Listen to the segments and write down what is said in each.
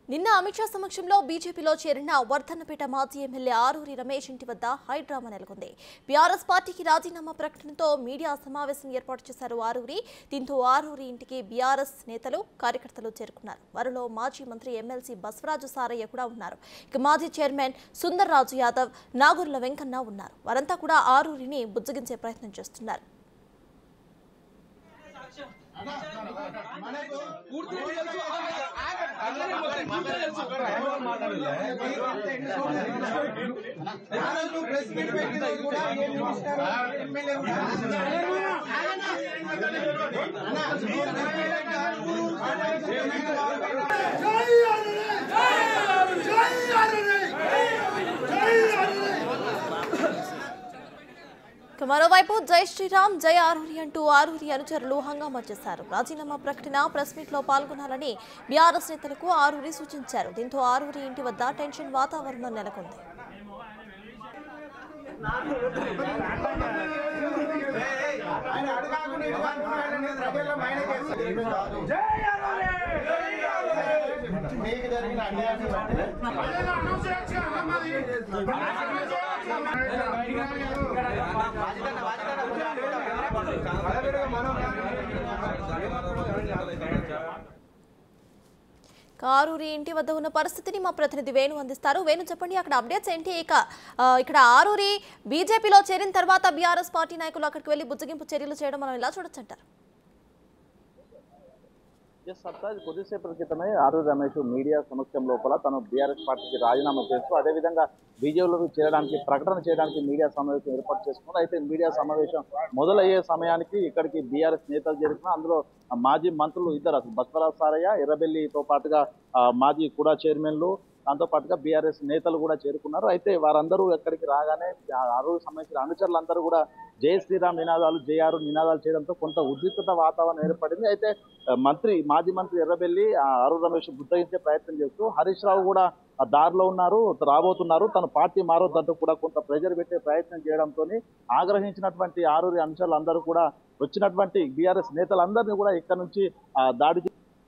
నిన్న అమిత్ షా సమక్షంలో బీజేపీలో చేరిన వర్ధన్నపేట మాజీ ఎమ్మెల్యే ఆరూరి రమేష్ ఇంటి వద్ద హైడ్రామా నెలకొంది. బీఆర్ఎస్ పార్టీకి రాజీనామా ప్రకటనతో మీడియా సమావేశం ఏర్పాటు చేశారు ఆరూరి. దీంతో ఆరూరి ఇంటికి బీఆర్ఎస్ నేతలు, కార్యకర్తలు చేరుకున్నారు. వారిలో మాజీ మంత్రి ఎమ్మెల్సీ బసవరాజు సారయ్య కూడా ఉన్నారు. ఇక మాజీ చైర్మన్ సుందర్ రాజు యాదవ్, నాగూర్ల వెంకన్న ఉన్నారు. వారంతా కూడా ఆరూరిని బుజ్జగించే ప్రయత్నం చేస్తున్నారు. మరోవైపు జై శ్రీరామ్, జై ఆరూరి అంటూ ఆరూరి అనుచరులు హంగామా చేశారు. రాజీనామా ప్రకటన ప్రెస్ మీట్ లో పాల్గొనాలని బీఆర్ఎస్ నేతలకు ఆరూరి సూచించారు. దీంతో ఆరూరి ఇంటి వద్ద టెన్షన్ వాతావరణం నెలకొంది. ఆరూరి ఇంటి వద్ద ఉన్న పరిస్థితిని మా ప్రతినిధి వేణు అందిస్తారు. వేణు, చెప్పండి, అక్కడ అప్డేట్స్ ఏంటి? ఇక్కడ ఆరూరి బీజేపీలో చేరిన తర్వాత బీఆర్ఎస్ పార్టీ నాయకులు అక్కడికి వెళ్లి బుజ్జగింపు చర్యలు చేయడం మనం ఎలా చూడొచ్చంటారు? కొద్దిసేపటి క్రితమే ఆరూరి రమేష్ మీడియా సమక్షం లోపల తను బీఆర్ఎస్ పార్టీకి రాజీనామా చేస్తూ అదేవిధంగా బీజేపీలోకి చేరడానికి ప్రకటన చేయడానికి మీడియా సమావేశం ఏర్పాటు చేసుకున్నారు. అయితే మీడియా సమావేశం మొదలయ్యే సమయానికి ఇక్కడికి బీఆర్ఎస్ నేతలు చేరుకున్నారు. అందులో మాజీ మంత్రులు ఇద్దరు, బసవరాజు సారయ్య, ఎర్రబెల్లితో పాటుగా మాజీ కూడా చైర్మన్లు, దాంతో పాటుగా బీఆర్ఎస్ నేతలు కూడా చేరుకున్నారు. అయితే వారందరూ ఎక్కడికి రాగానే ఆరూరికి సంబంధించిన అనుచరులందరూ కూడా జై శ్రీరామ్ నినాదాలు, జై ఆరూరి నినాదాలు చేయడంతో కొంత ఉద్రిక్తత వాతావరణం ఏర్పడింది. అయితే మాజీ మంత్రి ఎర్రబెల్లి ఆరూరి రమేష్ బుద్ధగించే ప్రయత్నం చేస్తూ హరీష్ రావు కూడా దారిలో ఉన్నారు, రాబోతున్నారు, తన పార్టీ మారొద్దంటూ కూడా కొంత ప్రెజర్ పెట్టే ప్రయత్నం చేయడంతో ఆగ్రహించినటువంటి ఆరూరి అనుచరులు అందరూ కూడా వచ్చినటువంటి బీఆర్ఎస్ నేతలందరినీ కూడా ఇక్కడ నుంచి దాడి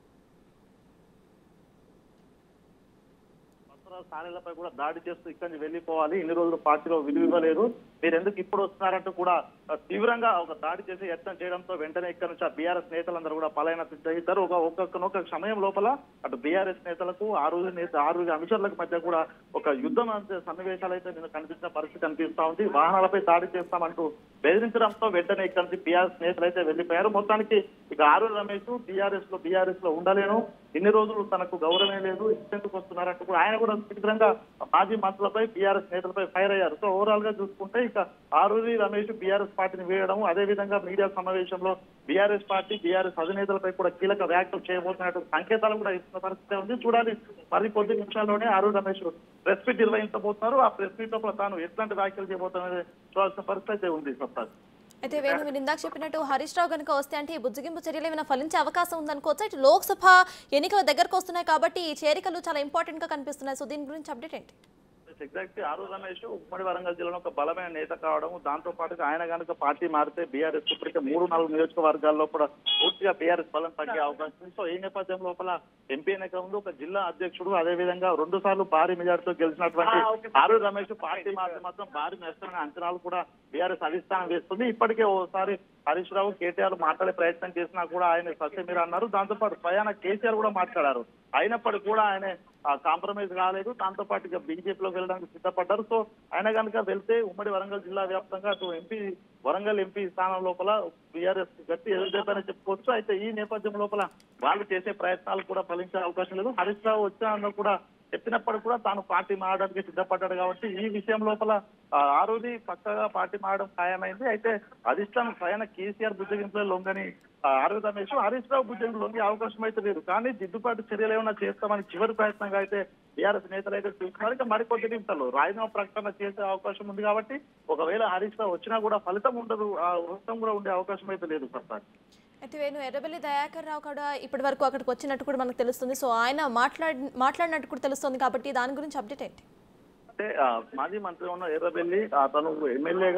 సారీలపై కూడా దాడి చేస్తూ ఇక్కడి నుంచి వెళ్ళిపోవాలి, ఇన్ని రోజులు పార్టీలో విలువ ఇవ్వలేదు, మీరు ఎందుకు ఇప్పుడు వస్తున్నారంటూ కూడా తీవ్రంగా ఒక దాడి చేసి యత్నం చేయడంతో వెంటనే ఇక్కడ నుంచి ఆ బీఆర్ఎస్ నేతలందరూ కూడా పలాయన సిద్ధయిస్తారు. ఒక సమయం లోపల అటు బీఆర్ఎస్ నేతలకు ఆరూరి అనుచరులకు మధ్య కూడా ఒక యుద్ధం సన్నివేశాలు అయితే నేను కనిపించిన పరిస్థితి కనిపిస్తా ఉంది. వాహనాలపై దాడి చేస్తామంటూ బెదిరించడంతో వెంటనే ఇక్కడ నుంచి బీఆర్ఎస్ నేతలు అయితే వెళ్లిపోయారు. మొత్తానికి ఇక ఆరూరి రమేష్ బీఆర్ఎస్ లో ఉండలేను, ఇన్ని రోజులు తనకు గౌరవమే లేదు, ఎందుకు వస్తున్నారంటూ కూడా ఆయన కూడా తీవ్రంగా మాజీ మంత్రులపై బీఆర్ఎస్ నేతలపై ఫైర్ అయ్యారు. సో ఓవరాల్ గా చూసుకుంటే ఇక ఆరూరి రమేష్ బీఆర్ఎస్ పార్టీని వేయడం, అదేవిధంగా మీడియా సమావేశంలో బీఆర్ఎస్ పార్టీ బీఆర్ఎస్ అధినేతలపై కూడా కీలక వ్యాఖ్యలు చేయబోతున్నట్టు సంకేతాలు కూడా ఇస్తున్న పరిస్థితి ఉంది. చూడాలి, మరి కొద్ది నిమిషాల్లోనే ఆరూరి రమేష్ ప్రెస్ మీట్ నిర్వహించబోతున్నారు. ఆ ప్రెస్ మీట్ లోపల తాను ఎట్లాంటి వ్యాఖ్యలు చేయబోతున్నది చూడాల్సిన పరిస్థితి అయితే ఉంది. అయితే వేణు, మీరు ఇందాక చెప్పినట్టు హరీష్ రావు కనుక వస్తే అంటే ఈ బుజ్జగింపు చర్యలు ఏమైనా ఫలించే అవకాశం ఉందనుకోవచ్చు. ఇటు లోక్సభ ఎన్నికల దగ్గరకు వస్తున్నాయి కాబట్టి ఈ చేరికలు చాలా ఇంపార్టెంట్ గా కనిపిస్తున్నాయి. సో దీని గురించి అప్డేట్ ఏంటి? ఎగ్జాక్ట్లీ ఆరూరి రమేష్ ఉమ్మడి వరంగల్ జిల్లాలో ఒక బలమైన నేత కావడం, దాంతో పాటుగా ఆయన కనుక పార్టీ మారితే బీఆర్ఎస్ ఇప్పటికే 3-4 నియోజకవర్గాల్లో కూడా పూర్తిగా బీఆర్ఎస్ బలం తగ్గే అవకాశం ఉంది. సో ఈ నేపథ్యం లోపల ఎంపీ ఎన్నిక ముందు ఒక జిల్లా అధ్యక్షుడు, అదేవిధంగా 2 సార్లు భారీ మెజార్టీతో గెలిచినటువంటి ఆరూరి రమేష్ పార్టీ మారితే మాత్రం భారీ నష్టమైన అంచనాలు కూడా బీఆర్ఎస్ అధిష్టానం వేస్తుంది. ఇప్పటికే ఓసారి హరీష్ రావు, కేటీఆర్ మాట్లాడే ప్రయత్నం చేసినా కూడా ఆయన సత్యమీర అన్నారు. దాంతో పాటు స్వయాన కేసీఆర్ కూడా మాట్లాడారు. అయినప్పటికీ కూడా ఆయన కాంప్రమైజ్ కాలేదు. దాంతో పాటు ఇక బీజేపీలోకి వెళ్ళడానికి సిద్ధపడ్డారు. సో ఆయన కనుక వెళ్తే ఉమ్మడి వరంగల్ జిల్లా వ్యాప్తంగా అటు వరంగల్ ఎంపీ స్థానం లోపల బీఆర్ఎస్ గట్టి ఎదురుదేపని చెప్పుకోవచ్చు. అయితే ఈ నేపథ్యం లోపల వాళ్ళు చేసే ప్రయత్నాలు కూడా ఫలించే అవకాశం లేదు. హరీష్ రావు వచ్చానన్నా కూడా చెప్పినప్పటికీ కూడా తాను పార్టీ మారడానికి సిద్ధపడ్డాడు కాబట్టి ఈ విషయం లోపల ఆరూరి పక్కగా పార్టీ మారడం ఖాయమైంది. అయితే అధిష్టానం స్వయాన కేసీఆర్ బుజ్జగింపులో లొంగని ఆరూరి రమేష్ హరీష్ రావు బుజ్జగింపు లొంగే అవకాశం అయితే లేదు. కానీ దిద్దుబాటు చర్యలు ఏమైనా చేస్తామని చివరి ప్రయత్నంగా అయితే బీఆర్ఎస్ నేతలు అయితే చూస్తున్నారు. ఇక మరికొద్ది నిమిషాలు రాజీనామా ప్రకటన చేసే అవకాశం ఉంది కాబట్టి ఒకవేళ హరీష్ రావు వచ్చినా కూడా ఫలితం ఉండదు, ఫలితం కూడా ఉండే అవకాశం అయితే లేదు. ప్రస్తుతం అయితే వేణు ఎర్రబెల్లి దయాకర్ రావు కూడా ఇప్పటి వరకు అక్కడికి వచ్చినట్టు కూడా మనకు తెలుస్తుంది. సో ఆయన మాట్లాడినట్టు కూడా తెలుస్తుంది కాబట్టి దాని గురించి అప్డేట్ ఏంటి? అంటే మాజీ మంత్రి ఉన్న ఎర్రబెల్లి తను ఎమ్మెల్యేగా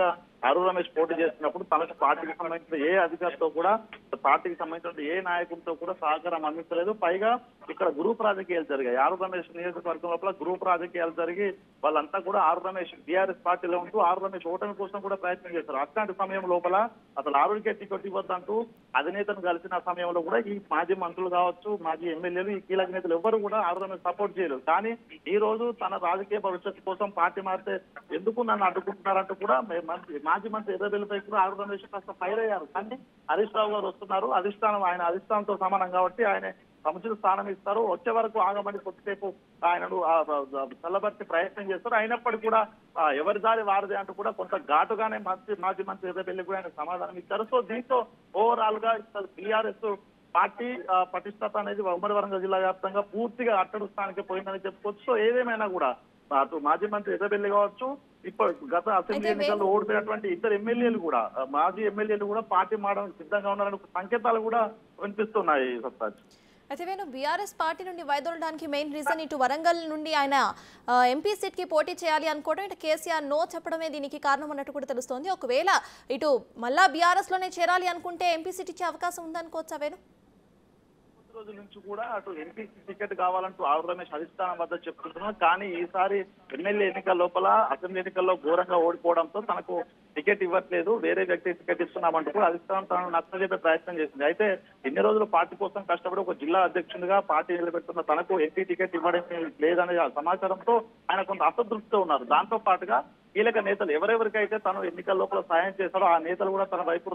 ఆరు రమేష్ పోటీ చేస్తున్నప్పుడు తనకు పార్టీకి సంబంధించిన ఏ అధికారితో కూడా పార్టీకి సంబంధించిన ఏ నాయకుడితో కూడా సహకారం అందించలేదు. పైగా ఇక్కడ గ్రూప్ రాజకీయాలు జరిగాయి. ఆరు రమేష్ నియోజకవర్గం లోపల గ్రూప్ రాజకీయాలు జరిగి వాళ్ళంతా కూడా ఆరు రమేష్ బీఆర్ఎస్ పార్టీలో ఉంటూ ఆరు రమేష్ ఓటమి కోసం కూడా ప్రయత్నం చేశారు. అట్లాంటి సమయం లోపల అసలు ఆరుకే టికెట్ ఇవ్వద్దంటూ అధినేతను కలిసిన సమయంలో కూడా ఈ మాజీ మంత్రులు కావచ్చు, మాజీ ఎమ్మెల్యేలు, ఈ కీలక నేతలు ఎవరు కూడా ఆరు రమేష్ సపోర్ట్ చేయలేదు. కానీ ఈ రోజు తన రాజకీయ భవిష్యత్తు కోసం పార్టీ మారితే ఎందుకు నన్ను అడ్డుకుంటున్నారంటూ కూడా మాజీ మంత్రి ఎర్రబెల్లిపై కూడా ఆరు రమేష్ కాస్త ఫైర్ అయ్యారు. కానీ హరీష్ రావు గారు వస్తున్నారు, ఆయన అధిష్టానంతో సమానం కాబట్టి ఆయన సముచిత స్థానం ఇస్తారు, వచ్చే వరకు ఆగమని కొద్దిసేపు ఆయనను చల్లబర్చి ప్రయత్నం చేస్తారు. అయినప్పటికీ కూడా ఎవరి దారి వారిదే అంటూ కూడా కొంత ఘాటుగానే మాజీ మంత్రి ఎర్రబెల్లి కూడా ఆయన సమాధానం ఇచ్చారు. సో దీంతో ఓవరాల్ గా బీఆర్ఎస్ పార్టీ పటిష్టత అనేది ఉమ్మడి వరంగల్ జిల్లా వ్యాప్తంగా పూర్తిగా అట్టడు స్థానానికి పోయిందని చెప్పుకోవచ్చు. సో ఏదేమైనా కూడా అటు మాజీ మంత్రి ఎర్రబెల్లి కావచ్చు, ఇప్పుడు గత అసెంబ్లీ ఎన్నికల్లో ఓడిపోయినటువంటి ఇద్దరు ఎమ్మెల్యేలు కూడా, మాజీ ఎమ్మెల్యేలు కూడా పార్టీ మారడానికి సిద్ధంగా ఉన్నారని సంకేతాలు కూడా వినిపిస్తున్నాయి. సత్తాజ్ అయితే వేణు, బీఆర్ఎస్ పార్టీ నుండి వైదొలడానికి మెయిన్ రీజన్ ఇటు వరంగల్ నుండి ఆయన ఎంపీ సీట్ కి పోటీ చేయాలి అనుకోవడం, ఇటు కేసీఆర్ నో చెప్పడమే దీనికి కారణం అన్నట్టు కూడా తెలుస్తోంది. ఒకవేళ ఇటు మళ్ళా బీఆర్ఎస్ లోనే చేరాలి అనుకుంటే ఎంపీ సీట్ ఇచ్చే అవకాశం ఉందనుకోవచ్చా వేణు? రోజుల నుంచి కూడా అటు ఎంపీ టికెట్ కావాలంటూ ఆరు రమేష్ అధిష్టానం వద్ద చెప్తున్నారు. కానీ ఈసారి ఎమ్మెల్యే ఎన్నికల లోపల అసెంబ్లీ ఎన్నికల్లో ఘోరంగా ఓడిపోవడంతో తనకు టికెట్ ఇవ్వట్లేదు, వేరే వ్యక్తి టికెట్ ఇస్తున్నామంటూ కూడా అధిష్టానం తనను నచ్చజెప్పే ప్రయత్నం చేసింది. అయితే ఇన్ని రోజులు పార్టీ కోసం కష్టపడి ఒక జిల్లా అధ్యక్షుడిగా పార్టీ నిలబెడుతున్న తనకు ఎంపీ టికెట్ ఇవ్వడం లేదనే సమాచారంతో ఆయన కొంత అసంతృప్తితో ఉన్నారు. దాంతో పాటుగా కీలక నేతలు ఎవరెవరికైతే తను ఎన్నికల లోపల సాయం చేశారో ఆ నేతలు కూడా తన వైపు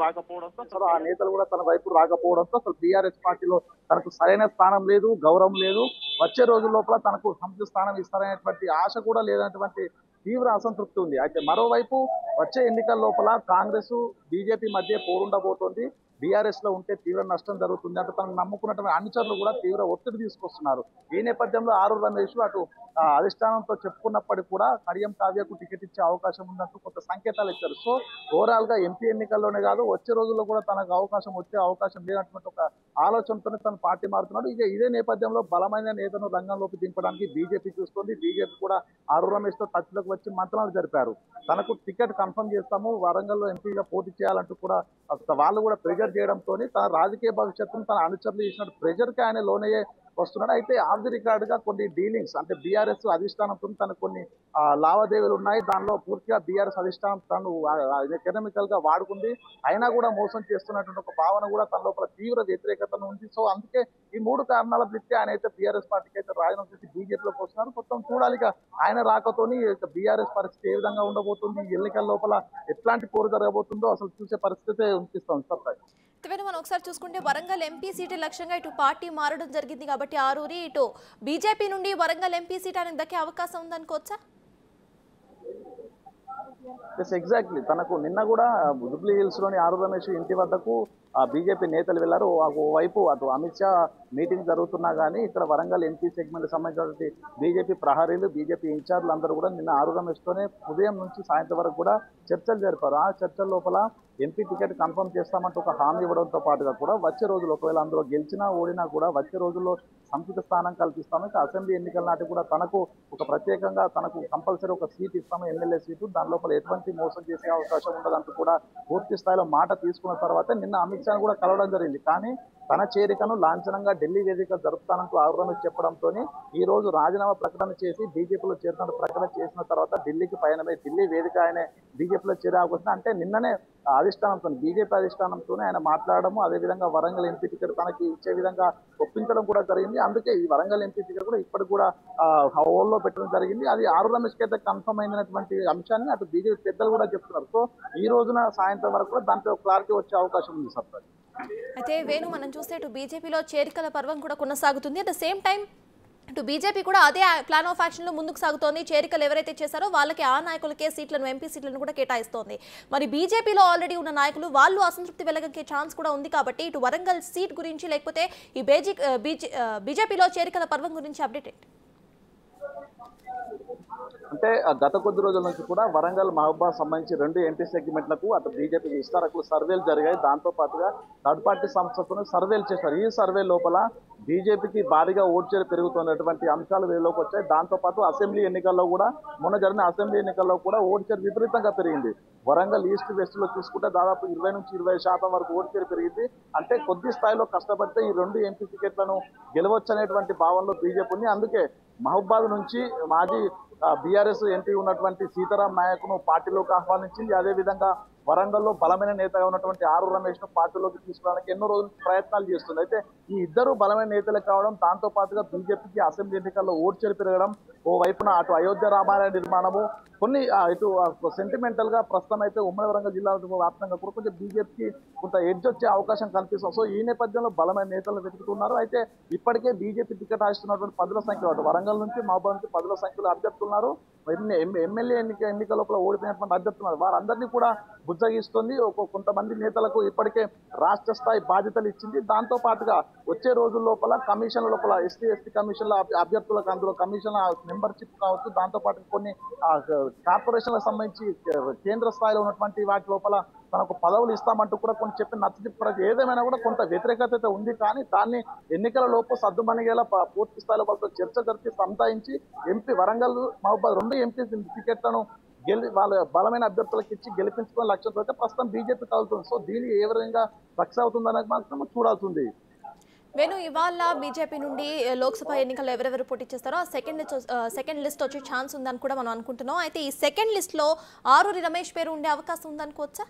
రాకపోవడంతో అసలు బీఆర్ఎస్ పార్టీలో తనకు సరైన స్థానం లేదు, గౌరవం లేదు, వచ్చే రోజుల లోపల తనకు సముచిత స్థానం ఇస్తారనేటువంటి ఆశ కూడా లేదనేటువంటి తీవ్ర అసంతృప్తి ఉంది. అయితే మరోవైపు వచ్చే ఎన్నికల లోపల కాంగ్రెస్ బీజేపీ మధ్య పోరుండబోతోంది. బీఆర్ఎస్ లో ఉంటే తీవ్ర నష్టం జరుగుతుంది అంటే తనను నమ్ముకున్నటువంటి అనుచరులు కూడా తీవ్ర ఒత్తిడి తీసుకొస్తున్నారు. ఈ నేపథ్యంలో ఆరు రమేష్ అటు అధిష్టానంతో చెప్పుకున్నప్పటికీ కూడా కడియం కావ్యకు టికెట్ ఇచ్చే అవకాశం ఉన్నట్టు కొంత సంకేతాలు ఇచ్చారు. సో ఓవరాల్ గా ఎంపీ ఎన్నికల్లోనే కాదు వచ్చే రోజుల్లో కూడా తనకు వచ్చే అవకాశం లేనటువంటి ఒక ఆలోచనతోనే తను పార్టీ మారుతున్నాడు. ఇక ఇదే నేపథ్యంలో బలమైన నేతను రంగంలోకి దింపడానికి బీజేపీ చూస్తుంది. బీజేపీ కూడా ఆరు రమేష్ తో టచ్ లోకి వచ్చి మంత్రాలు జరిపారు. తనకు టికెట్ కన్ఫర్మ్ చేస్తాము, వరంగల్లో ఎంపీగా పోటీ చేయాలంటూ కూడా వాళ్ళు కూడా ప్రెజర్ చేయడంతో తన రాజకీయ భవిష్యత్తును తన అనుచరులు చేసిన ప్రెజర్ కి ఆయన లోనయ్యే వస్తున్నాడు. అయితే ఆఫ్ ది రికార్డ్ గా కొన్ని డీలింగ్స్ అంటే బీఆర్ఎస్ అధిష్టానంతో తనకు కొన్ని లావాదేవీలు ఉన్నాయి. దానిలో పూర్తిగా బీఆర్ఎస్ అధిష్టానం తను ఎకనామికల్ గా వాడుకుంది, అయినా కూడా మోసం చేస్తున్నటువంటి ఒక భావన కూడా తన లోపల తీవ్ర వ్యతిరేకత ఉంది. సో అందుకే ఈ మూడు కారణాల దృష్ట్యా ఆయన అయితే బీఆర్ఎస్ పార్టీకి అయితే రాజీనామా చేసి బీజేపీలోకి వస్తున్నారు. మొత్తం చూడాలి ఆయన రాకతోని బీఆర్ఎస్ పరిస్థితి ఏ విధంగా ఉండబోతుంది, ఎన్నికల లోపల ఎట్లాంటి పోరు జరగబోతుందో అసలు చూసే పరిస్థితి అనిపిస్తుంది. మనం ఒకసారి చూసుకుంటే వరంగల్ ఎంపీ సీటు లక్ష్యంగా ఇటు పార్టీ మారడం జరిగింది కాబట్టి ఆరూరి ఇటు బీజేపీ నుండి వరంగల్ ఎంపీ సీట్ ఆయనకు దక్కే అవకాశం ఉందనుకోవచ్చా? ఎగ్జాక్ట్లీ తనకు నిన్న కూడా జూబ్లీ హిల్స్ లోని ఆరు రమేష్ ఇంటి వద్దకు బీజేపీ నేతలు వెళ్లారు. ఓవైపు అటు అమిత్ షా మీటింగ్ జరుగుతున్నా కానీ ఇక్కడ వరంగల్ ఎంపీ సెగ్మెంట్ సంబంధించినటువంటి బీజేపీ ప్రహరీలు, బీజేపీ ఇన్ఛార్జ్లు అందరూ కూడా నిన్న ఆరు రమేష్ తోనే ఉదయం నుంచి సాయంత్రం వరకు కూడా చర్చలు జరిపారు. ఆ చర్చల లోపల ఎంపీ టికెట్ కన్ఫర్మ్ చేస్తామంటూ ఒక హామీ ఇవ్వడంతో పాటుగా కూడా వచ్చే రోజులు ఒకవేళ అందులో గెలిచినా ఓడినా కూడా వచ్చే రోజుల్లో సముచిత స్థానం కల్పిస్తాము, అసెంబ్లీ ఎన్నికల నాటి కూడా తనకు ఒక ప్రత్యేకంగా తనకు కంపల్సరీ ఒక సీట్ ఇస్తాము, ఎమ్మెల్యే సీటు, దాని లోపల ఎటువంటి మోసం చేసే అవకాశం ఉండదంటూ కూడా పూర్తి స్థాయిలో మాట తీసుకున్న తర్వాత నిన్న అమిత్ షా కూడా కలవడం జరిగింది. కానీ తన చేరికను లాంఛనంగా ఢిల్లీ వేదిక జరుపుతానంటూ ఆరు రమేష్ చెప్పడంతో ఈ రోజు రాజీనామా ప్రకటన చేసి బీజేపీలో చేరిన ప్రకటన చేసిన తర్వాత ఢిల్లీకి పయనమై ఢిల్లీ వేదిక ఆయన బీజేపీలో చేరే అవకాశం అంటే నిన్ననే అధిష్టానంతో బీజేపీ అధిష్టానంతోనే ఆయన మాట్లాడము, అదేవిధంగా వరంగల్ ఎంపీ టికెట్ తనకి ఇచ్చే విధంగా ఒప్పించడం కూడా జరిగింది. అందుకే ఈ వరంగల్ ఎంపీ టికెట్ కూడా ఇప్పటికి కూడా హోల్లో పెట్టడం జరిగింది. అది ఆరు రమేష్కి అయితే కన్ఫర్మ్ అయినటువంటి అంశాన్ని అటు బీజేపీ పెద్దలు కూడా చెప్తున్నారు. సో ఈ రోజున సాయంత్రం వరకు కూడా దాంట్లో క్లారిటీ వచ్చే అవకాశం ఉంది. సత్తా అయితే వేణు మనం చూస్తే ఇటు బీజేపీలో చేరికల పర్వం కూడా కొనసాగుతుంది. అట్ ద సేమ్ టైం ఇటు బీజేపీ కూడా అదే ప్లాన్ ఆఫ్ యాక్షన్ లో ముందుకు సాగుతోంది. చేరికలు ఎవరైతే చేశారో వాళ్ళకి ఆ నాయకులకే సీట్లను, ఎంపీ సీట్లను కూడా కేటాయిస్తోంది. మరి బీజేపీలో ఆల్రెడీ ఉన్న నాయకులు వాళ్ళు అసంతృప్తి వెలగకే ఛాన్స్ కూడా ఉంది కాబట్టి ఇటు వరంగల్ సీట్ గురించి లేకపోతే ఈ బీజేపీలో చేరికల పర్వం గురించి అప్డేట్ ఏంటి? అంటే గత కొద్ది రోజుల నుంచి కూడా వరంగల్ మహబూబాద్ సంబంధించి 2 ఎంపీ సెగ్మెంట్లకు అటు బీజేపీ విస్తారకులు సర్వేలు జరిగాయి. దాంతో పాటుగా థర్డ్ పార్టీ సంస్థతో సర్వేలు చేశారు. ఈ సర్వే లోపల బీజేపీకి భారీగా ఓటు షేర్ పెరుగుతున్నటువంటి అంశాలు వెలుగులోకి వచ్చాయి. దాంతో పాటు అసెంబ్లీ ఎన్నికల్లో కూడా మొన్న జరిగిన అసెంబ్లీ ఎన్నికల్లో కూడా ఓటు షేర్ విపరీతంగా పెరిగింది. వరంగల్ ఈస్ట్ వెస్ట్ లో చూసుకుంటే దాదాపు 20 నుంచి 20% వరకు ఓటు షేర్ పెరిగింది. అంటే కొద్ది స్థాయిలో కష్టపడితే ఈ 2 ఎంపీ టికెట్లను గెలవచ్చు అనేటువంటి భావనలో బీజేపీ ఉంది. అందుకే మహబూబాద్ నుంచి మాజీ బీఆర్ఎస్ ఎంపీ ఉన్నటువంటి సీతారాం నాయక్ను పార్టీలోకి ఆహ్వానించింది. అదేవిధంగా వరంగల్లో బలమైన నేతగా ఉన్నటువంటి ఆరు రమేష్ ను పార్టీలోకి తీసుకోవడానికి ఎన్నో రోజులు ప్రయత్నాలు చేస్తుంది. అయితే ఈ ఇద్దరు బలమైన నేతలు కావడం, దాంతో పాటుగా బీజేపీకి అసెంబ్లీ ఎన్నికల్లో ఓటు షేర్ పెరగడం, ఓ వైపున అటు అయోధ్య రామాలయ నిర్మాణము, కొన్ని ఇటు సెంటిమెంటల్ గా ప్రస్తుతం అయితే ఉమ్మడి వరంగల్ జిల్లా వ్యాప్తంగా కూడా కొంచెం బీజేపీకి కొంత ఎడ్జ్ వచ్చే అవకాశం కనిపిస్తుంది. సో ఈ నేపథ్యంలో బలమైన నేతలు వెతుకుతున్నారు. అయితే ఇప్పటికే బీజేపీ టికెట్ ఆశిస్తున్నటువంటి 10ల సంఖ్యలో అటు వరంగల్ నుంచి మహబూబాద్ నుంచి 10ల సంఖ్యలో అభ్యర్థులున్నారు. ఎమ్మెల్యే ఎన్నికల లోపల ఓడిపోయినటువంటి అభ్యర్థులు వారందరినీ కూడా బుజ్జగిస్తుంది. కొంతమంది నేతలకు ఇప్పటికే రాష్ట్ర స్థాయి బాధ్యతలు ఇచ్చింది. దాంతో పాటుగా వచ్చే రోజుల లోపల కమిషన్ల లోపల ఎస్టీ కమిషన్ల అభ్యర్థులకు అందులో కమిషన్ మెంబర్షిప్ కావచ్చు, దాంతో పాటు కొన్ని కార్పొరేషన్లకు సంబంధించి కేంద్ర స్థాయిలో ఉన్నటువంటి వాటి లోపల తనకు పదవులు ఇస్తామంటూ కూడా కొన్ని చెప్పి నచ్చజెప్పడానికి ఏదేమైనా కూడా కొంత వ్యతిరేకత అయితే ఉంది. కానీ దాన్ని ఎన్నికల లోపు సద్దుమణిగేలా పూర్తి స్థాయిలో వాళ్ళతో చర్చ జరిపి సంతాయించి ఎంపీ వరంగల్ మహబూబాద్ 2 ఎంపీ టికెట్లను వాళ్ళ బలమైన అభ్యర్థులకు ఇచ్చి గెలిపించుకునే లక్ష్యంతో అయితే ప్రస్తుతం బీజేపీ కలుగుతుంది. సో దీన్ని ఏ విధంగా సక్సెస్ అవుతుందనేది మాత్రం చూడాల్సింది. వేణు, ఇవాళ బీజేపీ నుండి లోక్సభ ఎన్నికల్లో ఎవరెవరు పోటీ చేస్తారో ఆ సెకండ్ లిస్ట్ వచ్చే ఛాన్స్ ఉందని కూడా మనం అనుకుంటున్నాం. అయితే ఈ సెకండ్ లిస్ట్ లో ఆరూరి రమేష్ పేరు ఉండే అవకాశం ఉందనుకోవచ్చా?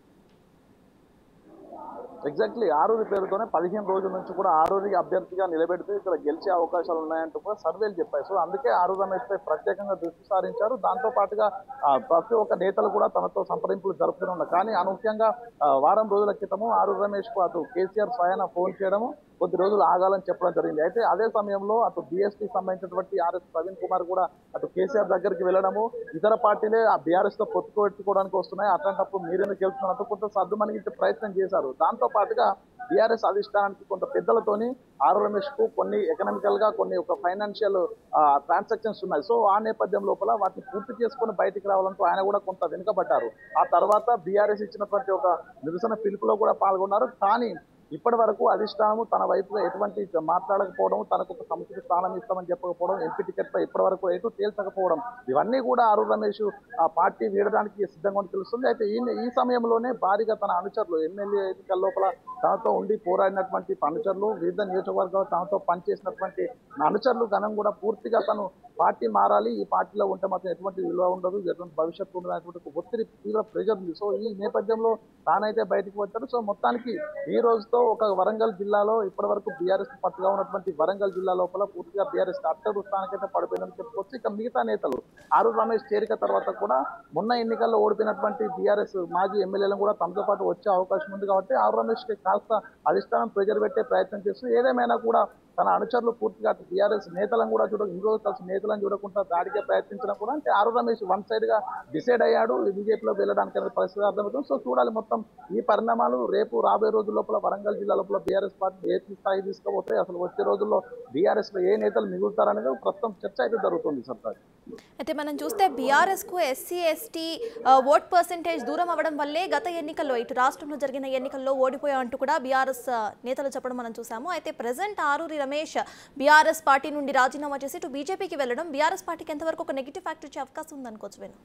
ఎగ్జాక్ట్లీ ఆరూరి పేరుతోనే 15 రోజుల నుంచి కూడా ఆరూరి అభ్యర్థిగా నిలబెడితే ఇక్కడ గెలిచే అవకాశాలు ఉన్నాయంటూ కూడా సర్వేలు చెప్పాయి. సో అందుకే ఆరూరి రమేష్ పై ప్రత్యేకంగా దృష్టి సారించారు. దాంతో పాటుగా ప్రతి ఒక్క నేతలు కూడా తనతో సంప్రదింపులు జరుపుతూనే ఉన్నారు. కానీ అనూహ్యంగా వారం రోజుల క్రితము ఆరూరి రమేష్ కు అటు కేసీఆర్ స్వయాన ఫోన్ చేయడము, కొద్ది రోజులు ఆగాలని చెప్పడం జరిగింది. అయితే అదే సమయంలో అటు బీఎస్పీ సంబంధించినటువంటి ఆర్ఎస్ ప్రవీణ్ కుమార్ కూడా అటు కేసీఆర్ దగ్గరికి వెళ్ళడము, ఇతర పార్టీలే ఆ బీఆర్ఎస్ తో పొత్తు పెట్టుకోవడానికి వస్తున్నాయి, అట్లాంటప్పుడు మీరెందుకు గెలుస్తున్నట్టు కొంత సర్దుమణిగించే ప్రయత్నం చేశారు. దాంతో పాటుగా బీఆర్ఎస్ అధిష్టానానికి కొంత పెద్దలతోని ఆరు రమేష్ కు కొన్ని ఎకనామికల్ గా కొన్ని ఒక ఫైనాన్షియల్ ట్రాన్సాక్షన్స్ ఉన్నాయి. సో ఆ నేపథ్యం లోపల వాటిని పూర్తి చేసుకుని బయటికి రావాలంటూ ఆయన కూడా కొంత వెనుకబడ్డారు. ఆ తర్వాత బీఆర్ఎస్ ఇచ్చినటువంటి ఒక నిరసన పిలుపులో కూడా పాల్గొన్నారు. కానీ ఇప్పటి వరకు అధిష్టానము తన వైపుగా ఎటువంటి మాట్లాడకపోవడం, తనకు ఒక సముచిత స్థానం ఇస్తామని చెప్పకపోవడం, ఎంపీ టికెట్ పై ఇప్పటి వరకు ఎటు తేల్చకపోవడం, ఇవన్నీ కూడా ఆరూరి రమేష్ ఆ పార్టీ వీడడానికి సిద్ధంగా తెలుస్తుంది. అయితే ఈ సమయంలోనే భారీగా తన అనుచరులు ఎమ్మెల్యే ఎన్నికల లోపల తనతో ఉండి పోరాడినటువంటి అనుచరులు, వివిధ నియోజకవర్గాలు తనతో పనిచేసినటువంటి అనుచరులు గణం కూడా పూర్తిగా తను పార్టీ మారాలి, ఈ పార్టీలో ఉంటే మాత్రం ఎటువంటి విలువ ఉండదు, ఎటువంటి భవిష్యత్తు ఉండదు అనేటువంటి ఒత్తిడి, తీవ్ర ప్రెజర్ ఉంది. సో ఈ నేపథ్యంలో తానైతే బయటకు వచ్చాడు. సో మొత్తానికి ఈ రోజుతో ఒక వరంగల్ జిల్లాలో ఇప్పటి వరకు బీఆర్ఎస్ పట్టుగా ఉన్నటువంటి వరంగల్ జిల్లా లోపల పూర్తిగా బీఆర్ఎస్ అట్టడు స్థానికైతే పడిపోయిందని చెప్పుకోవచ్చు. ఇక మిగతా నేతలు ఆరూరి రమేష్ చేరిక తర్వాత కూడా మొన్న ఎన్నికల్లో ఓడిపోయినటువంటి బీఆర్ఎస్ మాజీ ఎమ్మెల్యేలను కూడా తమతో పాటు వచ్చే అవకాశం ఉంది. కాబట్టి ఆరూరి రమేష్ కి కాస్త అధిష్టానం ప్రెజర్ పెట్టే ప్రయత్నం చేస్తూ ఏదేమైనా కూడా తన అనుచరులు పూర్తిగా బీఆర్ఎస్ నేతలను కూడా ఈరోజు కలిసి నేతలను చూడకుండా దాడికే ప్రయత్నించడం కూడా అంటే ఆరూరి రమేష్ వన్ సైడ్ గా డిసైడ్ అయ్యాడు బీజేపీలో వెళ్ళడానికి అనే పరిస్థితి అర్థమవుతుంది. సో చూడాలి మొత్తం ఈ పరిణామాలు రేపు రాబోయే రోజుల లోపల వరంగల్ జిల్లా లోపల బీఆర్ఎస్ పార్టీ ఏ స్థాయి తీసుకుపోతే అసలు వచ్చే రోజుల్లో బీఆర్ఎస్ లో ఏ నేతలు మిగులుతారనేది ప్రస్తుతం చర్చ అయితే జరుగుతుంది. సర్దార్ అయితే మనం చూస్తే బీఆర్ఎస్ కు ఎస్సీ ఎస్టీ ఓట్ పర్సెంటేజ్ దూరం అవ్వడం వల్లే గత ఎన్నికల్లో ఇటు రాష్ట్రంలో జరిగిన ఎన్నికల్లో ఓడిపోయామంటూ కూడా బీఆర్ఎస్ నేతలు చెప్పడం మనం చూసాము. అయితే present Aruri Ramesh BRS party నుండి రాజీనామా చేసి ఇటు బీజేపీకి వెళ్ళడం బీఆర్ఎస్ పార్టీకి ఎంతవరకు ఒక నెగిటివ్ ఫ్యాక్టర్ వచ్చే అవకాశం ఉందనుకోవచ్చు వేణు?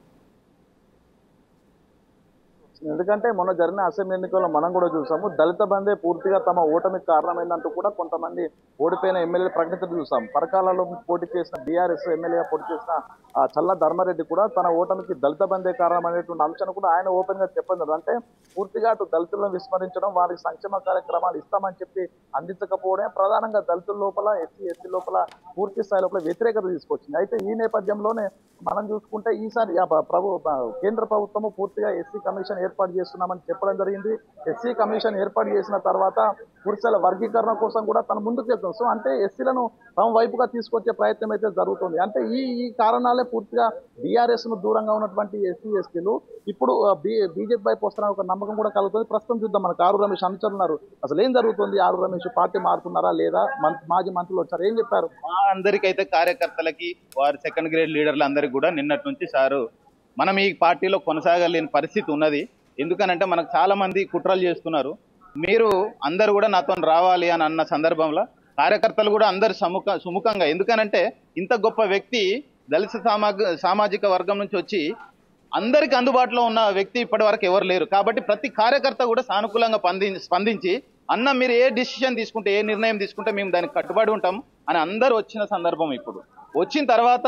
ఎందుకంటే మొన్న జరిగిన అసెంబ్లీ ఎన్నికల్లో మనం కూడా చూసాము, దళిత బందే పూర్తిగా తమ ఓటమికి కారణమైందంటూ కూడా కొంతమంది ఓడిపోయిన ఎమ్మెల్యేలు ప్రకటించడం చూసాం. పరకాలలో పోటీ చేసిన బీఆర్ఎస్ ఎమ్మెల్యేగా పోటీ చేసిన చల్ల ధర్మారెడ్డి కూడా తన ఓటమికి దళిత బందే కారణం అనేటువంటి అంశాన్ని కూడా ఆయన ఓపెన్ గా చెప్పారు. అంటే పూర్తిగా అటు దళితులను విస్మరించడం, వారికి సంక్షేమ కార్యక్రమాలు ఇస్తామని చెప్పి అందించకపోవడమే ప్రధానంగా దళితుల లోపల ఎస్సీ లోపల పూర్తి స్థాయి లోపల వ్యతిరేకత తీసుకొచ్చింది. అయితే ఈ నేపథ్యంలోనే మనం చూసుకుంటే ఈసారి కేంద్ర ప్రభుత్వము పూర్తిగా ఎస్సీ కమిషన్ ఏర్పాటు చేస్తున్నామని చెప్పడం జరిగింది. ఎస్సీ కమిషన్ ఏర్పాటు చేసిన తర్వాత పురుషుల వర్గీకరణ కోసం కూడా తను ముందుకు వెళ్తుంది. సో అంటే ఎస్సీలను తమ వైపుగా తీసుకొచ్చే ప్రయత్నం అయితే జరుగుతుంది. అంటే ఈ ఈ కారణాలే పూర్తిగా బీఆర్ఎస్ ను దూరంగా ఉన్నటువంటి ఎస్సీ ఎస్టీలు ఇప్పుడు బీజేపీ వైపు వస్తున్న ఒక నమ్మకం కూడా కలుగుతుంది. ప్రస్తుతం చూద్దాం, మనకు ఆరు రమేష్ అనుచరులు ఉన్నారు. అసలు ఏం జరుగుతుంది? ఆరు రమేష్ పార్టీ మారుతున్నారా లేదా? మాజీ మంత్రులు వచ్చారు, ఏం చెప్పారు? మా అందరికైతే కార్యకర్తలకి వారి సెకండ్ గ్రేడ్ లీడర్లు అందరికీ కూడా నిన్నటి నుంచి సారు మనం ఈ పార్టీలో కొనసాగలేని పరిస్థితి ఉన్నది. ఎందుకనంటే మనకు చాలా మంది కుట్రలు చేస్తున్నారు. మీరు అందరు కూడా నాతో రావాలి అని అన్న సందర్భంలో కార్యకర్తలు కూడా అందరు సుముఖంగా, ఎందుకనంటే ఇంత గొప్ప వ్యక్తి దళిత సామాజిక వర్గం నుంచి వచ్చి అందరికి అందుబాటులో ఉన్న వ్యక్తి ఇప్పటి వరకు ఎవరు లేరు. కాబట్టి ప్రతి కార్యకర్త కూడా సానుకూలంగా స్పందించి అన్న మీరు ఏ డిసిషన్ తీసుకుంటే, ఏ నిర్ణయం తీసుకుంటే మేము దానికి కట్టుబడి ఉంటాం అని అందరు వచ్చిన సందర్భం. ఇప్పుడు వచ్చిన తర్వాత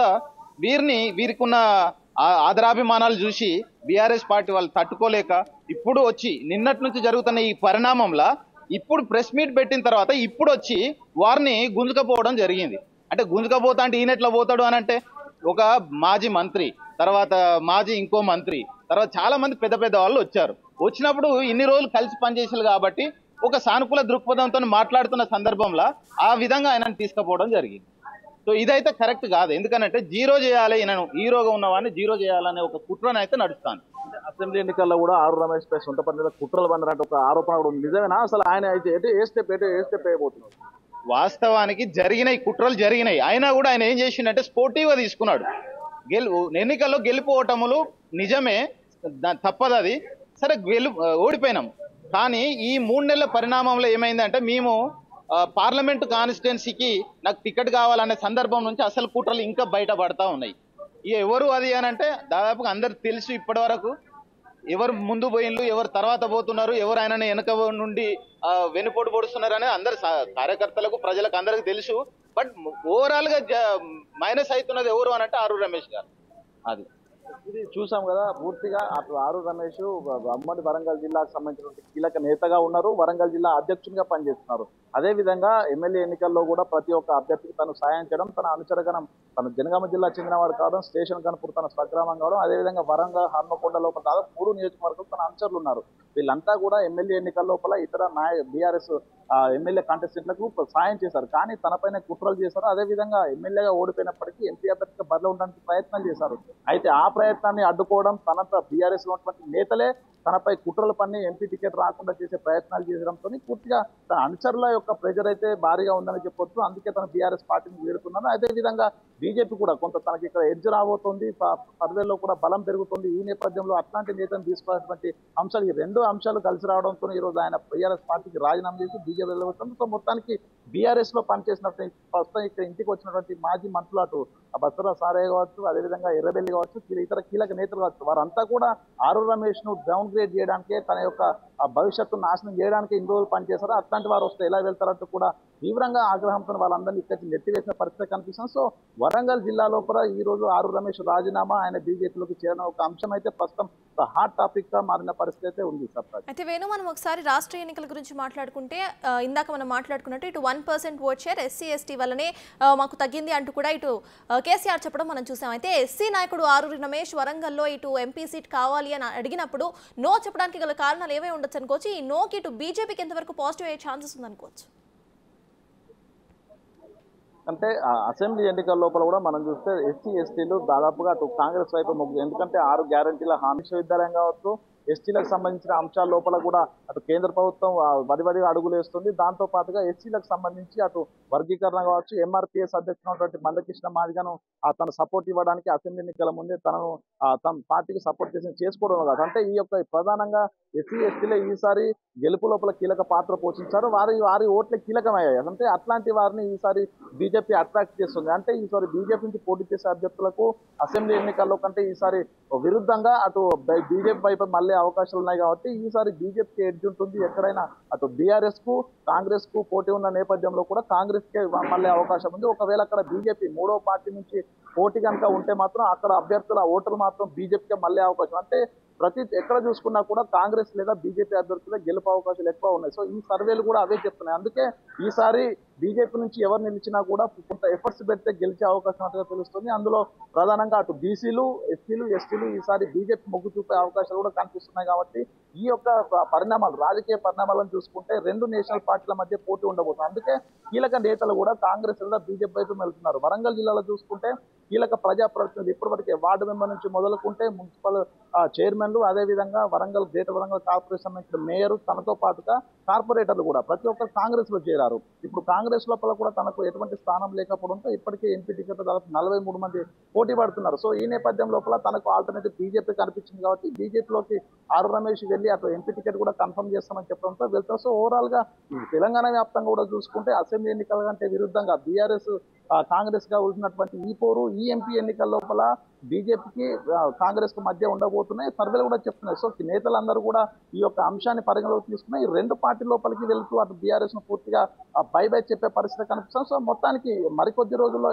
వీరికి ఉన్న ఆదరాభిమానాలు చూసి బీఆర్ఎస్ పార్టీ వాళ్ళు తట్టుకోలేక ఇప్పుడు వచ్చి నిన్నటి నుంచి జరుగుతున్న ఈ పరిణామంలో ఇప్పుడు ప్రెస్ మీట్ పెట్టిన తర్వాత ఇప్పుడు వచ్చి వారిని గుంజుకపోవడం జరిగింది. అంటే గుంజుకపోతా అంటే ఈయనెట్లా పోతాడు అని అంటే, ఒక మాజీ మంత్రి, తర్వాత మాజీ ఇంకో మంత్రి, తర్వాత చాలా మంది పెద్ద పెద్ద వాళ్ళు వచ్చారు. వచ్చినప్పుడు ఇన్ని రోజులు కలిసి పనిచేసారు కాబట్టి ఒక సానుకూల దృక్పథంతో మాట్లాడుతున్న సందర్భంలో ఆ విధంగా ఆయనను తీసుకుపోవడం జరిగింది. సో ఇదైతే కరెక్ట్ కాదు. ఎందుకంటే జీరో చేయాలి, నేను హీరోగా ఉన్నవాడిని జీరో చేయాలనే ఒక కుట్రను అయితే నడుస్తాను. అసెంబ్లీ ఎన్నికల్లో కూడా ఆరు రమేష్ పై సొంతపల్లి కుట్రలు పడినట్టు ఒక ఆరోపణ కూడా ఉంది. నిజమేనా? అసలు ఆయన అయితే ఏ స్టెప్ వేయబోతున్నారు? వాస్తవానికి జరిగినాయి, కుట్రలు జరిగినాయి. అయినా కూడా ఆయన ఏం చేసిండంటే స్పోర్టివ్గా తీసుకున్నాడు. ఎన్నికల్లో గెలుపోవటములు నిజమే, తప్పదు అది. సరే ఓడిపోయినాం. కానీ ఈ 3 నెలల పరిణామంలో ఏమైందంటే, మేము పార్లమెంటు కాన్స్టిట్యున్సీకి నాకు టికెట్ కావాలనే సందర్భం నుంచి అసలు కుట్రలు ఇంకా బయటపడతా ఉన్నాయి. ఇక ఎవరు అది అని అంటే దాదాపుగా అందరికి తెలుసు. ఇప్పటి వరకు ఎవరు ముందు పోయిన్లు, ఎవరు తర్వాత పోతున్నారు, ఎవరు ఆయనని వెనక నుండి వెనుపోటు పొడుస్తున్నారు అనేది అందరు కార్యకర్తలకు, ప్రజలకు అందరికి తెలుసు. బట్ ఓవరాల్ గా మైనస్ అవుతున్నది ఎవరు అని అంటే ఆరు రమేష్ గారు. అది ఇది చూసాం కదా, పూర్తిగా అటు ఆరు రమేష్ ఉమ్మడి వరంగల్ జిల్లాకు సంబంధించిన కీలక నేతగా ఉన్నారు, వరంగల్ జిల్లా అధ్యక్షునిగా పనిచేస్తున్నారు. అదే విధంగా ఎమ్మెల్యే ఎన్నికల్లో కూడా ప్రతి ఒక్క అభ్యర్థికి తను సాయం చేయడం, తన అనుచరగణం, తన జనగామ జిల్లా చెందినవాడు కావడం, స్టేషన్ కనుపూర్ తన స్వగ్రామం కావడం, అదేవిధంగా వరంగల్, హన్మకొండ లోపల దాదాపు 3 నియోజకవర్గాలు తన అనుచరులు ఉన్నారు. వీళ్ళంతా కూడా ఎమ్మెల్యే ఎన్నికల లోపల ఇతర బీఆర్ఎస్ ఎమ్మెల్యే కాంటెస్టెంట్లకు సాయం చేశారు. కానీ తనపైన కుట్రలు చేశారు. అదేవిధంగా ఎమ్మెల్యేగా ఓడిపోయినప్పటికీ ఎంపీ అభ్యర్థిగా బరిలో ఉండడానికి ప్రయత్నం చేశారు. అయితే ఆ ప్రయత్నాన్ని అడ్డుకోవడం, తనంతా బీఆర్ఎస్ లో ఉన్నటువంటి నేతలే తనపై కుట్రలు పన్ని ఎంపీ టికెట్ రాకుండా చేసే ప్రయత్నాలు చేయడంతో పూర్తిగా తన అనుచరుల యొక్క ప్రెజర్ అయితే భారీగా ఉందని చెప్పొచ్చు. అందుకే తన బీఆర్ఎస్ పార్టీని వీడుతున్నాను. అదేవిధంగా బీజేపీ కూడా కొంత తనకి ఇక్కడ ఎడ్జ్ రాబోతుంది, సర్వేలో కూడా బలం పెరుగుతుంది. ఈ నేపథ్యంలో అట్లాంటి నేతను తీసుకోవాల్సినటువంటి అంశాలు, ఈ 2 అంశాలు కలిసి రావడంతో ఈ రోజు ఆయన బీఆర్ఎస్ పార్టీకి రాజీనామా చేసి బీజేపీ వెళ్ళబోతుంది. సో మొత్తానికి బీఆర్ఎస్ లో పనిచేసినటువంటి ప్రస్తుతం ఇక్కడ ఇంటికి వచ్చినటువంటి మాజీ మంత్రులు, అటు బసరా సారయ్య కావచ్చు, అదేవిధంగా ఎర్రబెల్లి కావచ్చు, ఇతర కీలక నేతలు కావచ్చు, వారంతా కూడా ఆరు రమేష్ ను డౌన్ గ్రేడ్ చేయడానికే, తన యొక్క భవిష్యత్తు నాశనం చేయడానికి ఇన్ని రోజులు పనిచేశారు. అట్లాంటి వారు వస్తే ఎలా వెళ్తారంటూ కూడా తీవ్రంగా ఆగ్రహంతో వాళ్ళందరినీ ఇక్కడికి నెట్టివేసిన పరిస్థితి కనిపిస్తుంది. సో వరంగల్ జిల్లా లోపల ఈ రోజు ఆరు రమేష్ రాజీనామా, ఆయన బీజేపీలోకి చేరిన ఒక అంశం అయితే ప్రస్తుతం హాట్ టాపిక్ గా మారిన పరిస్థితి అయితే ఉంది. అయితే వేణు, మనం ఒకసారి రాష్ట్ర ఎన్నికల గురించి మాట్లాడుకుంటే, ఇందాక మనం మాట్లాడుకున్నట్టు ఇటు 1% ఓట్ షేర్ ఎస్సీ ఎస్టీ వల్లనే మాకు తగ్గింది అంటూ కూడా ఇటు కేసీఆర్ చెప్పడం మనం చూసాం. అయితే ఎస్సీ నాయకుడు ఆరూరి రమేష్ వరంగల్లో ఇటు ఎంపీ సీట్ కావాలి అని అడిగినప్పుడు నో చెప్పడానికి గల కారణాలు ఏవే ఉండొచ్చు అనుకోవచ్చు? ఈ నోకి ఇటు బీజేపీకి ఎంతవరకు పాజిటివ్ అయ్యే ఛాన్సెస్ ఉందనుకోవచ్చు? అంటే అసెంబ్లీ ఎన్నికల లోపల కూడా మనం చూస్తే ఎస్సీ ఎస్టీలు దాదాపుగా అటు కాంగ్రెస్ వైపు ఎందుకంటే 6 గ్యారంటీల హామీ విశ్వవిద్యాలయం కావచ్చు, ఎస్టీలకు సంబంధించిన అంశాల లోపల కూడా అటు కేంద్ర ప్రభుత్వం వడివడిగా అడుగులు వేస్తుంది. దాంతో పాటుగా ఎస్సీలకు సంబంధించి అటు వర్గీకరణ కావచ్చు, ఎంఆర్పీఎస్ అధ్యక్షుడు మందకృష్ణ మాదిగను తన సపోర్ట్ ఇవ్వడానికి అసెంబ్లీ ఎన్నికల ముందే తనను తన పార్టీకి సపోర్ట్ చేసుకోవడం కాదు. అంటే ఈ యొక్క ప్రధానంగా ఎస్సీ ఎస్టీలే ఈసారి గెలుపు లోపల కీలక పాత్ర పోషించారు. వారి ఓట్లే కీలకమయ్యాయి. అంటే అట్లాంటి వారిని ఈసారి బీజేపీ అట్రాక్ట్ చేస్తుంది. అంటే ఈసారి బీజేపీ నుంచి పోటీ చేసే అభ్యర్థులకు అసెంబ్లీ ఎన్నికల్లో కంటే ఈసారి విరుద్ధంగా అటు బీజేపీ వైపు మళ్ళీ అవకాశాలు ఉన్నాయి. కాబట్టి ఈసారి బీజేపీకి ఎడ్జ్ ఉంటుంది. ఎక్కడైనా అటు బీఆర్ఎస్ కు కాంగ్రెస్ కు పోటీ ఉన్న నేపథ్యంలో కూడా కాంగ్రెస్ కే మళ్ళీ అవకాశం ఉంది. ఒకవేళ అక్కడ బీజేపీ 3వ పార్టీ నుంచి పోటీ కనుక ఉంటే మాత్రం అక్కడ అభ్యర్థుల ఓటర్లు మాత్రం బీజేపీకే మళ్ళీ అవకాశం. అంటే ఎక్కడ చూసుకున్నా కూడా కాంగ్రెస్ లేదా బీజేపీ అభ్యర్థులే గెలుపు అవకాశాలు ఎక్కువ ఉన్నాయి. సో ఈ సర్వేలు కూడా అవే చెప్తున్నాయి. అందుకే ఈసారి బీజేపీ నుంచి ఎవరు నిలిచినా కూడా కొంత ఎఫర్ట్స్ పెడితే గెలిచే అవకాశం అంతగా తెలుస్తుంది. అందులో ప్రధానంగా అటు బీసీలు, ఎస్సీలు, ఎస్టీలు ఈసారి బీజేపీ మొగ్గు చూపే అవకాశాలు కూడా కనిపిస్తున్నాయి. కాబట్టి ఈ యొక్క పరిణామాలు, రాజకీయ పరిణామాలను చూసుకుంటే రెండు నేషనల్ పార్టీల మధ్య పోటీ ఉండబోతుంది. అందుకే కీలక నేతలు కూడా కాంగ్రెస్ లేదా బీజేపీ వైపు వెళ్తున్నారు. వరంగల్ జిల్లాలో చూసుకుంటే కీలక ప్రజాప్రతినిధులు ఇప్పటివరకే వార్డు మెంబర్ నుంచి మొదలుకుంటే మున్సిపల్ చైర్మన్లు, అదేవిధంగా వరంగల్ గ్రేటర్ వరంగల్ కార్పొరేషన్ సంబంధించిన మేయర్, తనతో పాటుగా కార్పొరేటర్లు కూడా ప్రతి ఒక్కరు కాంగ్రెస్ లో చేరారు. ఇప్పుడు కాంగ్రెస్ లోపల కూడా తనకు ఎటువంటి స్థానం లేకపోవడంతో ఇప్పటికే ఎంపీ టికెట్ దాదాపు 43 మంది పోటీ పడుతున్నారు. సో ఈ నేపథ్యం లోపల తనకు ఆల్టర్నేటివ్ బీజేపీ కనిపించింది కాబట్టి బీజేపీలోకి ఆర్ రమేష్ వెళ్ళి అటు ఎంపీ టికెట్ కూడా కన్ఫర్మ్ చేస్తామని చెప్పడంతో వెళ్తారు. సో ఓవరాల్ గా తెలంగాణ వ్యాప్తంగా కూడా చూసుకుంటే అసెంబ్లీ ఎన్నికల కంటే విరుద్ధంగా బీఆర్ఎస్ కాంగ్రెస్ గా ఉన్నటువంటి ఈ పోరు ఈ ఎంపీ ఎన్నికల లోపల బీజేపీకి కాంగ్రెస్ కు మధ్య ఉండబోతున్నాయి. సర్వేలు కూడా చెప్తున్నాయి. సో నేతలందరూ కూడా ఈ యొక్క అంశాన్ని పరిగణలోకి తీసుకుని ఈ రెండు పార్టీ లోపలికి వెళ్తూ అటు బీఆర్ఎస్ ను పూర్తిగా బై బై చెప్పే పరిస్థితి కనిపిస్తుంది. సో మొత్తానికి మరికొద్ది రోజుల్లో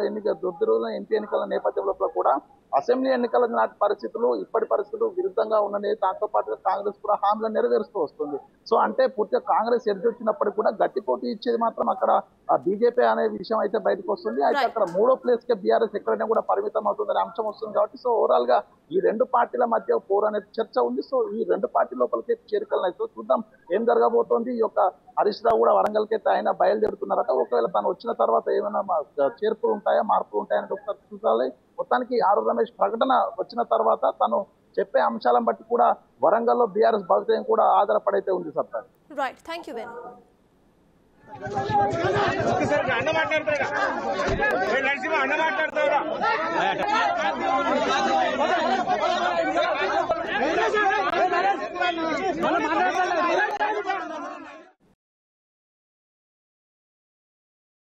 ఎంపీ ఎన్నికల నేపథ్యం లోపల కూడా అసెంబ్లీ ఎన్నికల నాటి పరిస్థితులు ఇప్పటి పరిస్థితులు విరుద్ధంగా ఉన్నది. దాంతో పాటుగా కాంగ్రెస్ కూడా హామీలను నెరవేరుస్తూ వస్తుంది. సో అంటే పూర్తిగా కాంగ్రెస్ ఎదురొచ్చినప్పటికీ కూడా గట్టి పోటీ ఇచ్చేది మాత్రం అక్కడ బీజేపీ అనే విషయం అయితే బయటకు వస్తుంది. అయితే అక్కడ మూడో ప్లేస్ కే బీఆర్ఎస్ ఎక్కడైనా కూడా పరిమితం అవుతుందనే అంశం వస్తుంది. కాబట్టి సో ఓవరాల్ గా ఈ రెండు పార్టీల మధ్య పోరు అనేది చర్చ ఉంది. సో ఈ రెండు పార్టీ లోపలికి చేరికలు సో చూద్దాం ఏం జరగబోతోంది. ఈ యొక్క హరీష్ రావు కూడా వరంగల్కి అయితే ఆయన బయలుదేరుతున్నారట. ఒకవేళ తను వచ్చిన తర్వాత ఏమైనా చేర్పులు ఉంటాయా, మార్పులు ఉంటాయని ఒకసారి చూడాలి. మొత్తానికి ఆర్ రమేష్ ప్రకటన వచ్చిన తర్వాత తను చెప్పే అంశాలను బట్టి కూడా వరంగల్లో బీఆర్ఎస్ భవితవ్యం కూడా ఆధారపడైతే ఉంది. సత్తా రైట్, థ్యాంక్ యూ వేణు. అన్న మాట్లాడతారా